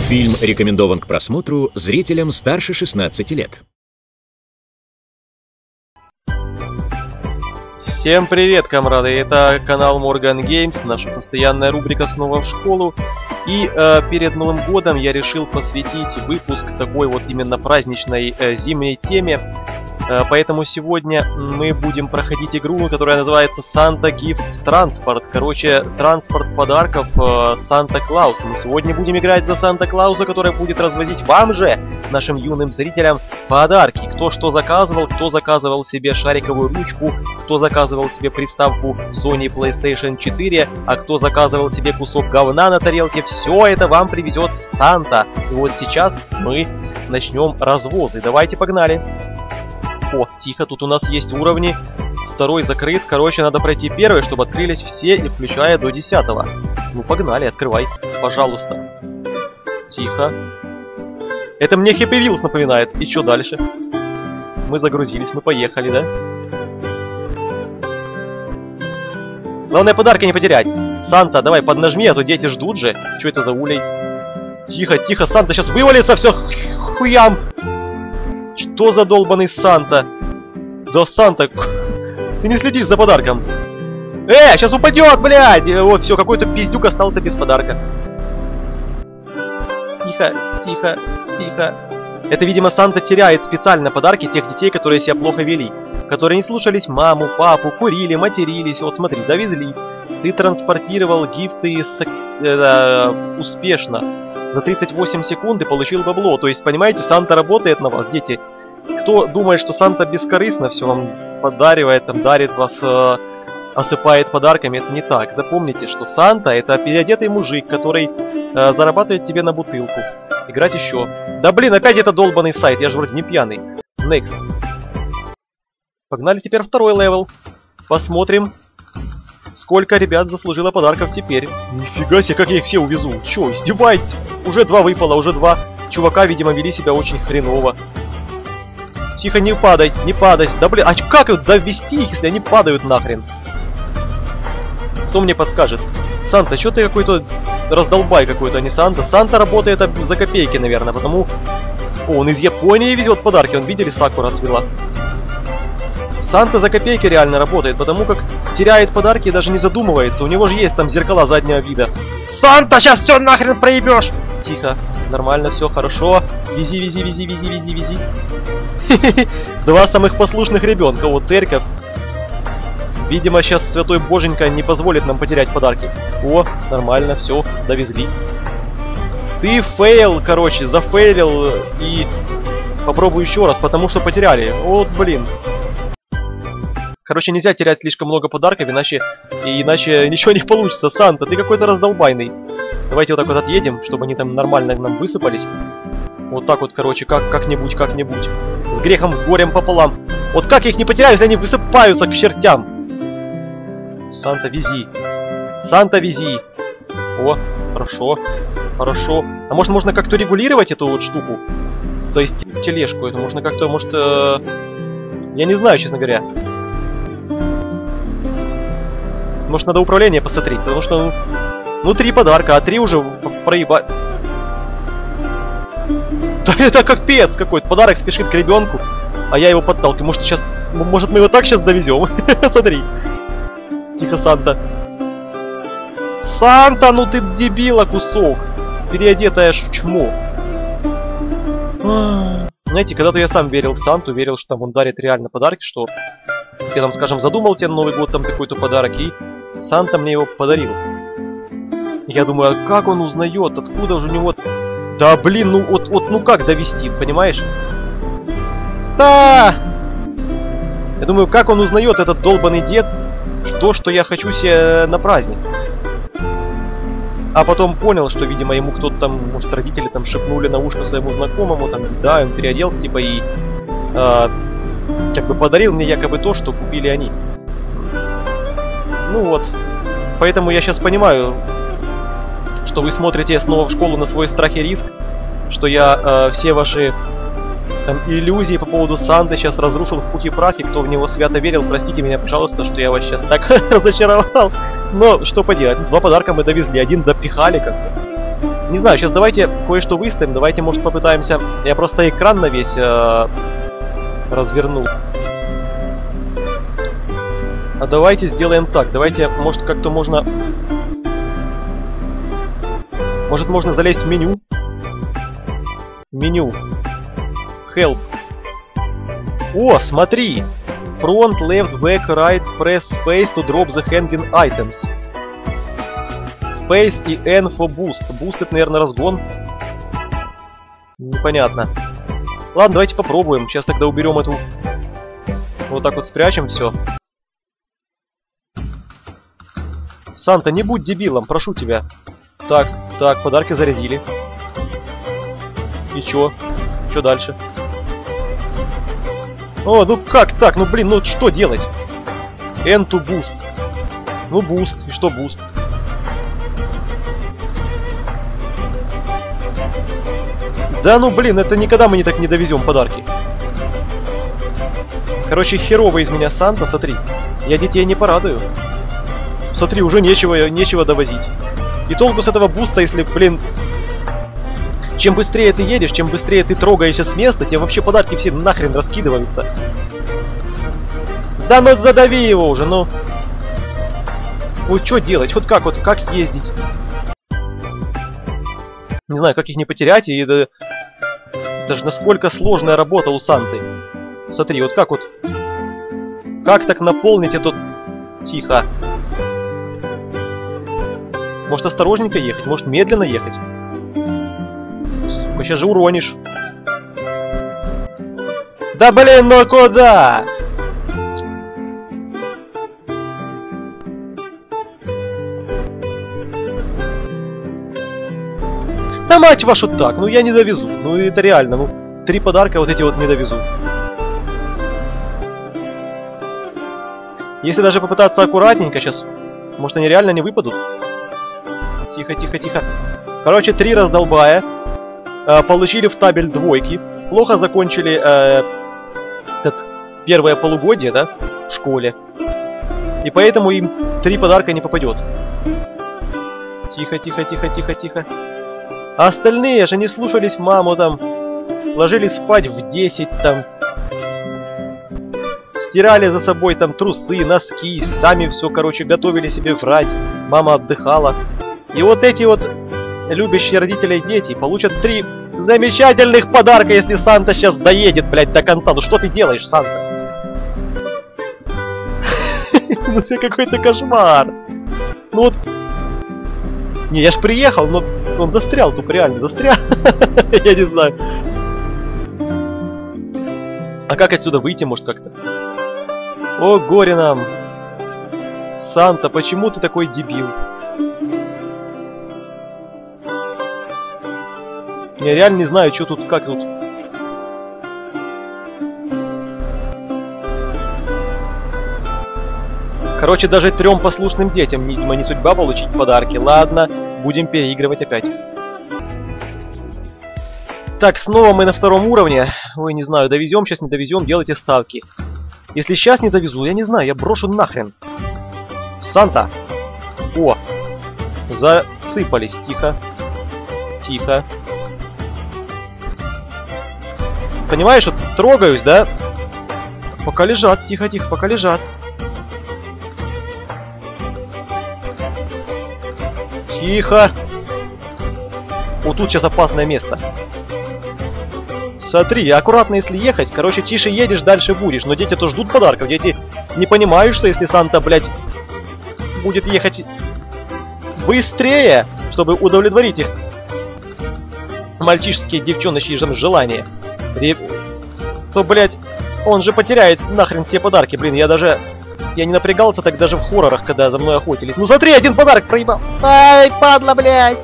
Фильм рекомендован к просмотру зрителям старше 16 лет. Всем привет, комрады! Это канал Morgan Games, наша постоянная рубрика «Снова в школу». И перед Новым годом я решил посвятить выпуск такой вот именно праздничной зимней теме. Поэтому сегодня мы будем проходить игру, которая называется Santa Gifts Transport. Короче, транспорт подарков Санта-Клауса. Мы сегодня будем играть за Санта-Клауса, который будет развозить вам же, нашим юным зрителям, подарки. Кто что заказывал, кто заказывал себе шариковую ручку, кто заказывал себе приставку Sony PlayStation 4, а кто заказывал себе кусок говна на тарелке. Все это вам привезет Санта. И вот сейчас мы начнем развозы. Давайте, погнали! О, тихо, тут у нас есть уровни. Второй закрыт. Короче, надо пройти первый, чтобы открылись все, и включая до 10-го. Ну, погнали, открывай. Пожалуйста. Тихо. Это мне Happy Wheels напоминает. И что дальше? Мы загрузились, мы поехали, да? Главное, подарки не потерять. Санта, давай, поднажми, а то дети ждут же. Что это за улей? Тихо, тихо, Санта сейчас вывалится все хуям. Что за долбаный Санта? Да Санта, ты не следишь за подарком. Сейчас упадет, блядь! Вот, все, какой-то пиздюк остался без подарка. Тихо, тихо, тихо. Это, видимо, Санта теряет специально подарки тех детей, которые себя плохо вели. Которые не слушались маму, папу, курили, матерились. Вот смотри, довезли. Ты транспортировал гифты успешно. За 38 секунд и получил бабло. То есть, понимаете, Санта работает на вас, дети. Кто думает, что Санта бескорыстно все вам подаривает, там, дарит вас, осыпает подарками, это не так. Запомните, что Санта — это переодетый мужик, который зарабатывает тебе на бутылку. Играть еще. Да блин, опять это долбанный сайт, я же вроде не пьяный. Next. Погнали теперь второй левел. Посмотрим, сколько ребят заслужило подарков теперь. Нифига себе, как я их все увезу. Че, издеваетесь? Уже 2 выпало, уже 2 чувака, видимо, вели себя очень хреново. Тихо, не падайте, не падайте. Да блин, а как их довести их, если они падают нахрен? Кто мне подскажет? Санта, что ты какой-то раздолбай какой-то, а не Санта? Санта работает за копейки, наверное, потому... О, он из Японии везет подарки, он, видели, Сакура цвела. Санта за копейки реально работает, потому как теряет подарки и даже не задумывается. У него же есть там зеркала заднего вида. Санта, сейчас все нахрен проебешь! Тихо, нормально, все хорошо. Вези, вези, вези, вези, вези, вези. 2 самых послушных ребенка. Вот церковь. Видимо, сейчас Святой Боженька не позволит нам потерять подарки. О, нормально, все, довезли. Ты фейл, короче, зафейлил и попробуй еще раз, потому что потеряли. Вот, блин. Короче, нельзя терять слишком много подарков, иначе ничего не получится. Санта, ты какой-то раздолбайный. Давайте вот так вот отъедем, чтобы они там нормально нам высыпались. Вот так вот, короче, как-нибудь, как-нибудь. С грехом, с горем пополам. Вот как я их не потеряю, если они высыпаются к чертям? Санта, вези. Санта, вези. О, хорошо, хорошо. А может, можно как-то регулировать эту вот штуку? То есть тележку эту можно как-то, может... Я не знаю, честно говоря. Может, надо управление посмотреть, потому что, ну 3 подарка, а 3 уже проебать. Да это как пец какой-то. Подарок спешит к ребенку, а я его подталкиваю. Может мы его так сейчас довезем? Смотри. Тихо, Санта. Санта, ну ты дебила кусок. Переодетая в чмо. Знаете, когда-то я сам верил в Санту, верил, что там он дарит реально подарки, что я там, скажем, задумал тебе на Новый год там такой-то подарок, и Санта мне его подарил. Я думаю, а как он узнает, откуда же у него... Да блин, ну как довести, понимаешь? Да! Я думаю, как он узнает, этот долбанный дед, что я хочу себе на праздник. А потом понял, что, видимо, ему кто-то там, может, родители там шепнули на ушко своему знакомому, там, да, он переоделся, типа, и как бы подарил мне якобы то, что купили они. Ну вот. Поэтому я сейчас понимаю, что вы смотрите снова в школу на свой страх и риск, что я все ваши там иллюзии по поводу Санты сейчас разрушил в пух и прах, и кто в него свято верил, простите меня, пожалуйста, что я вас сейчас так разочаровал. Но что поделать, 2 подарка мы довезли, 1 допихали как-то. Не знаю, сейчас давайте кое-что выставим. Давайте, может, попытаемся... Я просто экран на весь развернул. А давайте сделаем так. Давайте, может, как-то можно... Может, можно залезть в меню? Меню. Help. О, смотри! Front, left, back, right, press space to drop the hanging items. Space и N for boost. Boost это, наверное, разгон. Непонятно. Ладно, давайте попробуем. Сейчас тогда уберем эту... Вот так вот спрячем все. Санта, не будь дебилом, прошу тебя. Так, подарки зарядили. И чё? Чё дальше? О, ну как так? Ну блин, ну что делать? N to boost. Ну boost. И что boost? Да ну блин, это никогда мы не так не довезем подарки. Короче, херово из меня Санта, смотри. Я детей не порадую. Смотри, уже нечего довозить. И толку с этого буста, если, блин... Чем быстрее ты едешь, чем быстрее ты трогаешься с места, тем вообще подарки все нахрен раскидываются. Да ну задави его уже, ну. Вот что делать? Вот как ездить? Не знаю, как их не потерять, и даже насколько сложная работа у Санты. Смотри, вот как вот... Как так наполнить этот... Тихо. Может осторожненько ехать, может медленно ехать. Сука, сейчас же уронишь. Да блин, ну куда? Да мать вашу так, ну я не довезу. Ну это реально, ну 3 подарка вот эти вот не довезу. Если даже попытаться аккуратненько сейчас, может они реально не выпадут? Тихо. Короче, 3 раздолбая. Получили в табель двойки. Плохо закончили первое полугодие, да, в школе. И поэтому им 3 подарка не попадет. Тихо. А остальные же не слушались маму там. Ложились спать в 10 там. Стирали за собой там трусы, носки. Сами все, короче, готовили себе жрать. Мама отдыхала. И вот эти вот любящие родителей дети получат 3 замечательных подарка, если Санта сейчас доедет, блядь, до конца. Ну что ты делаешь, Санта? Ну это какой-то кошмар. Ну вот... Не, я ж приехал, но он застрял, тупо реально застрял. Я не знаю. А как отсюда выйти, может, как-то? О, горе нам. Санта, почему ты такой дебил? Я реально не знаю, что тут, как тут. Короче, даже 3 послушным детям, видимо, не судьба получить подарки. Ладно, будем переигрывать опять. Так, снова мы на 2-м уровне. Ой, не знаю, довезем, сейчас не довезем, делайте ставки. Если сейчас не довезу, я не знаю, я брошу нахрен. Санта! О! Засыпались, тихо. Понимаешь, вот трогаюсь, да? Пока лежат, тихо, пока лежат. Тихо. Вот тут сейчас опасное место. Смотри, аккуратно если ехать, короче, тише едешь, дальше будешь. Но дети-то ждут подарков, дети не понимают, что если Санта, блядь, будет ехать быстрее, чтобы удовлетворить их мальчишеские, девчоночьи желания, то, блядь, он же потеряет нахрен все подарки. Блин, я не напрягался так даже в хоррорах, когда за мной охотились. Ну смотри, 1 подарок проебал. Ай, падла, блядь.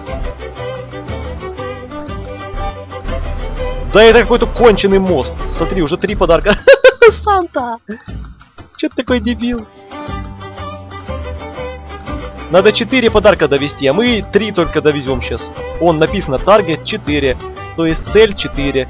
Да это какой-то конченый мост. Смотри, уже 3 подарка. Санта! Че ты такой дебил? Надо 4 подарка довести, а мы 3 только довезем сейчас. Он написано таргет 4, то есть цель 4.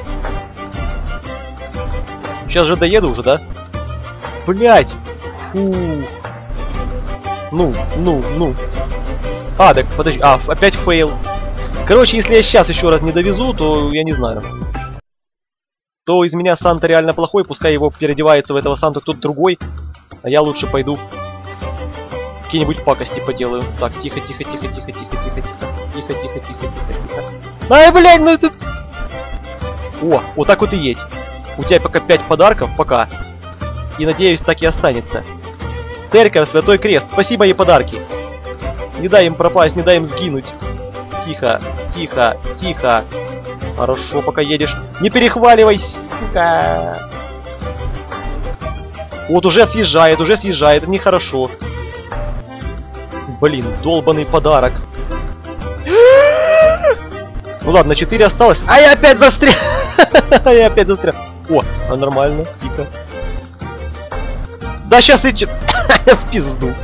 Сейчас же доеду уже, да? Блять! Фу. Ну. А, так подожди. А, опять фейл. Короче, если я сейчас еще раз не довезу, то я не знаю. То из меня Санта реально плохой, пускай его переодевается в этого Санту кто-то другой. А я лучше пойду какие-нибудь пакости поделаю. Так, тихо, тихо, тихо, тихо, тихо, тихо, тихо. Тихо, тихо, тихо, тихо, тихо. Ай, блядь, ну это... О, вот так вот и едь. У тебя пока 5 подарков, пока. И надеюсь, так и останется. Церковь, Святой Крест, спасибо ей подарки. Не дай им пропасть, не дай им сгинуть. Тихо, тихо, тихо. Хорошо, пока едешь. Не перехваливай, сука. Вот уже съезжает, это нехорошо. Блин, долбаный подарок. Ну ладно, 4 осталось. А я опять застрял! Я опять застрял. О, нормально, тихо. Да сейчас и в пизду.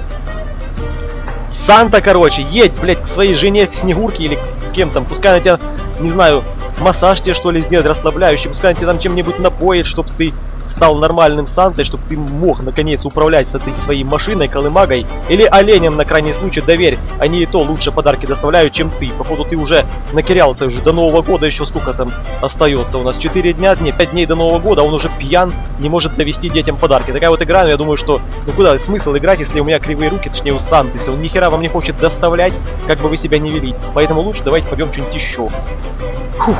Санта, короче, едь, блядь, к своей жене, к Снегурке или к кем там. Пускай она тебя, не знаю, массаж тебе что ли сделает расслабляющий. Пускай она тебя там чем-нибудь напоит, чтобы ты стал нормальным Сантой, чтобы ты мог наконец управлять с этой своей машиной, колымагой. Или оленем на крайний случай, доверь. Они и то лучше подарки доставляют, чем ты. Походу ты уже накирялся уже до Нового года, еще сколько там остается у нас? 4 дня, нет, 5 дней до Нового года, а он уже пьян, не может довести детям подарки. Такая вот игра, но я думаю, что ну куда смысл играть, если у меня кривые руки, точнее у Санты, если он нихера вам не хочет доставлять, как бы вы себя не вели. Поэтому лучше давайте пойдем что-нибудь еще. Фух.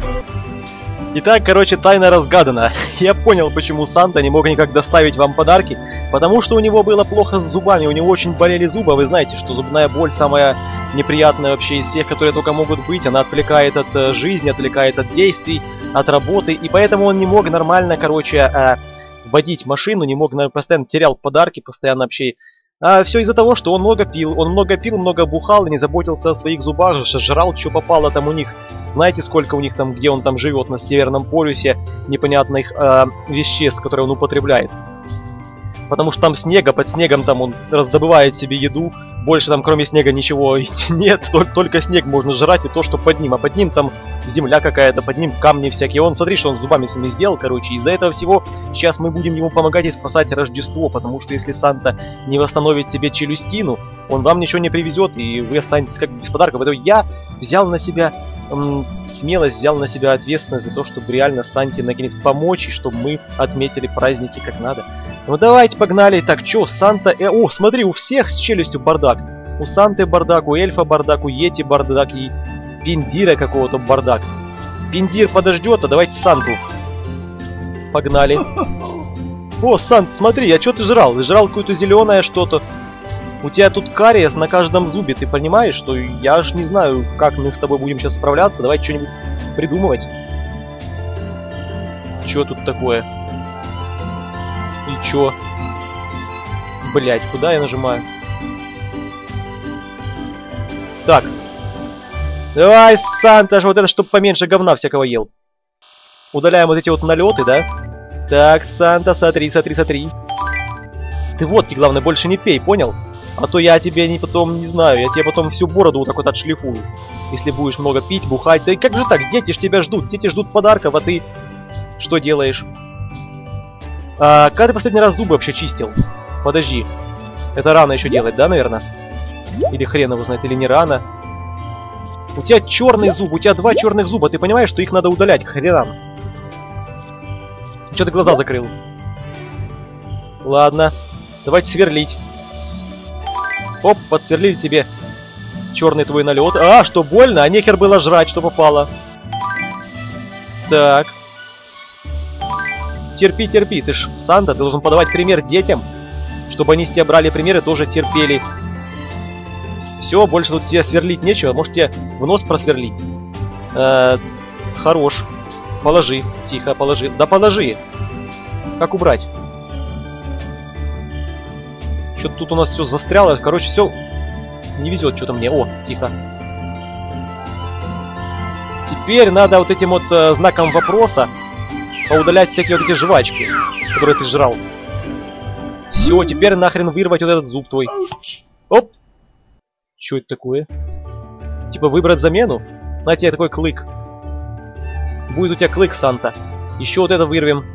Итак, короче, тайна разгадана. Я понял, почему Санта не мог никак доставить вам подарки. Потому что у него было плохо с зубами, у него очень болели зубы. Вы знаете, что зубная боль самая неприятная вообще из всех, которые только могут быть. Она отвлекает от жизни, отвлекает от действий, от работы. И поэтому он не мог нормально, короче, водить машину, не мог, постоянно терял подарки, постоянно вообще... А все из-за того, что он много пил, много бухал и не заботился о своих зубах, жрал, что попало там у них. Знаете, сколько у них там, где он там живет, на Северном полюсе, непонятных веществ, которые он употребляет. Потому что там снега, под снегом там он раздобывает себе еду, больше там кроме снега ничего нет, только снег можно жрать и то, что под ним. А под ним там земля какая-то, под ним камни всякие. Он, смотри, что он зубами сами сделал, короче. Из-за этого всего сейчас мы будем ему помогать и спасать Рождество, потому что если Санта не восстановит себе челюстину, он вам ничего не привезет, и вы останетесь как без подарков. Поэтому я взял на себя смелость, взял на себя ответственность за то, чтобы реально Санте наконец помочь, и чтобы мы отметили праздники как надо. Ну давайте, погнали. Так, чё, Санта... О, смотри, у всех с челюстью бардак. У Санты бардак, у эльфа бардак, у Йети бардак и Пиндира какого-то бардак. Пиндир подождет, а давайте Санту. Погнали. О, Сант, смотри, а чё ты жрал? Ты жрал какое-то зеленое что-то. У тебя тут кариес на каждом зубе, ты понимаешь, что я аж не знаю, как мы с тобой будем сейчас справляться. Давайте что-нибудь придумывать. Чё тут такое? И чё? Блять, куда я нажимаю? Так. Давай, Санта, вот это, чтобы поменьше говна всякого ел. Удаляем вот эти вот налеты, да? Так, Санта, смотри. Ты водки, главное, больше не пей, понял? А то я тебе не потом, не знаю, я тебе потом всю бороду вот так вот отшлифую. Если будешь много пить, бухать. Да и как же так? Дети ж тебя ждут. Дети ждут подарков, а ты что делаешь? Когда ты последний раз зубы вообще чистил? Подожди. Это рано еще делать, да, наверное? Или хрен его знает, или не рано. У тебя черный зуб, у тебя 2 черных зуба. Ты понимаешь, что их надо удалять к хренам? Че ты глаза закрыл? Ладно. Давайте сверлить. Оп, подсверлили тебе черный твой налет. А, что больно? А нехер было жрать, что попало. Так. Терпи, ты ж, Санта, ты должен подавать пример детям, чтобы они с тебя брали пример и тоже терпели. Все, больше тут тебе сверлить нечего, может тебе в нос просверлить. Хорош. Положи, тихо, положи. Да положи. Как убрать? Что-то тут у нас все застряло. Короче, все не везет что-то мне. О, тихо. Теперь надо вот этим вот знаком вопроса поудалять всякие вот эти жвачки, которые ты жрал. Все, теперь нахрен вырвать вот этот зуб твой. Оп! Что это такое? Типа выбрать замену? На тебе такой клык. Будет у тебя клык, Санта. Еще вот это вырвем.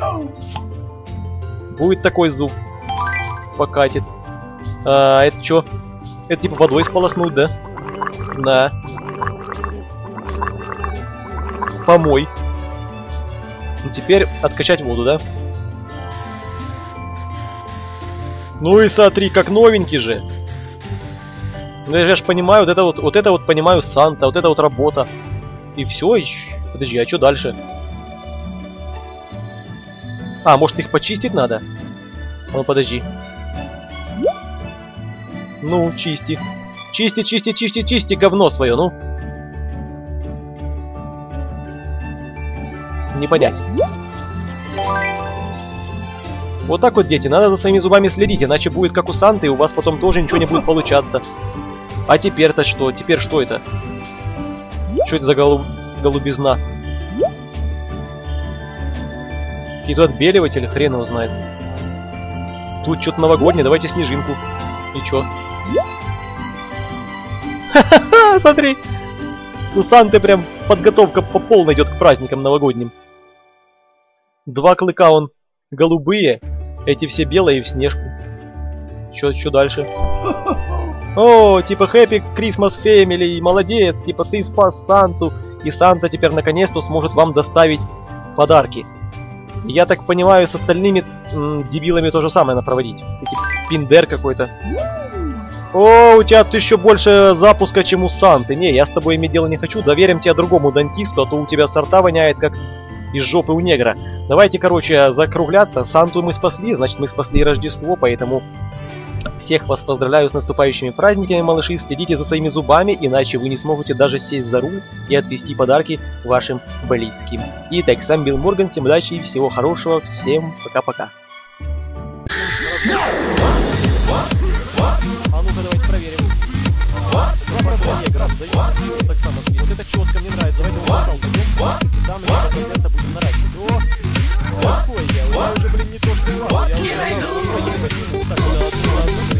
Будет такой зуб. Покатит. Это что? Это типа водой сполоснуть, да? Да. помой. Ну, теперь откачать воду, да? Ну и смотри, как новенький же. Ну я же понимаю, вот это вот понимаю Санта, вот это вот работа. И все, подожди, а что дальше? А, может их почистить надо? Ну подожди. Ну, чисти. Чисти, чисти, чисти, чисти говно свое, ну. Не понять. Вот так вот, дети, надо за своими зубами следить, иначе будет как у Санты, и у вас потом тоже ничего не будет получаться. А теперь-то что? Теперь что это? Что это за голубизна? Какие-то отбеливатели, хрен его знает. Тут что-то новогоднее, давайте снежинку. И чё? Ха-ха-ха, смотри! У Санты прям подготовка по полной идет к праздникам новогодним. Два клыка он голубые, эти все белые в снежку. Чё дальше? О, типа Happy Christmas Family, молодец, типа ты спас Санту, и Санта теперь наконец-то сможет вам доставить подарки. Я так понимаю, с остальными дебилами то же самое надо проводить. Ты типа пиндер какой-то. О, у тебя тут еще больше запуска, чем у Санты. Не, я с тобой иметь дело не хочу, доверим тебя другому дантисту, а то у тебя сорта воняет как из жопы у негра. Давайте, короче, закругляться. Санту мы спасли, значит мы спасли Рождество, поэтому всех вас поздравляю с наступающими праздниками, малыши. Следите за своими зубами, иначе вы не сможете даже сесть за руль и отвезти подарки вашим близким. Итак, сам Билл Морган, всем удачи и всего хорошего, всем пока-пока. А ну-ка давайте проверим. Так само, вот это четко мне нравится. Давайте данные процента будем наращивать. О, какое я уже, блин, не то, что я уже